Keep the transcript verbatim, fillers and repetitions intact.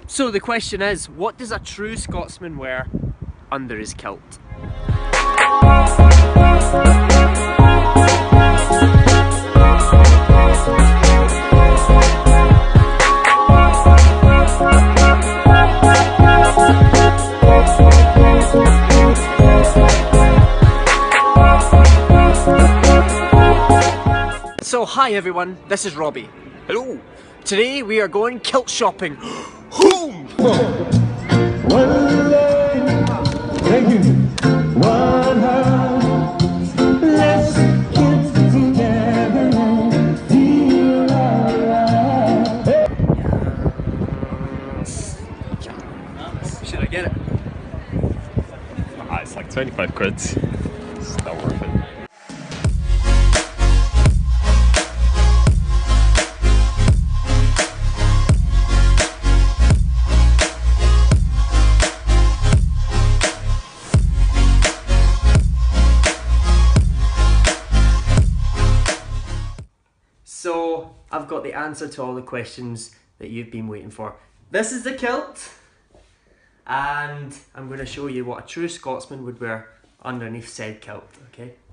So the question is, what does a true Scotsman wear under his kilt? So hi everyone, this is Robbie. Hello! Today we are going kilt shopping. Home! One leg, thank you. One heart, let's get together and feel alright. Should I get it? Ah, it's like twenty-five quid. It's not worth it. So I've got the answer to all the questions that you've been waiting for. This is the kilt, and I'm going to show you what a true Scotsman would wear underneath said kilt, okay?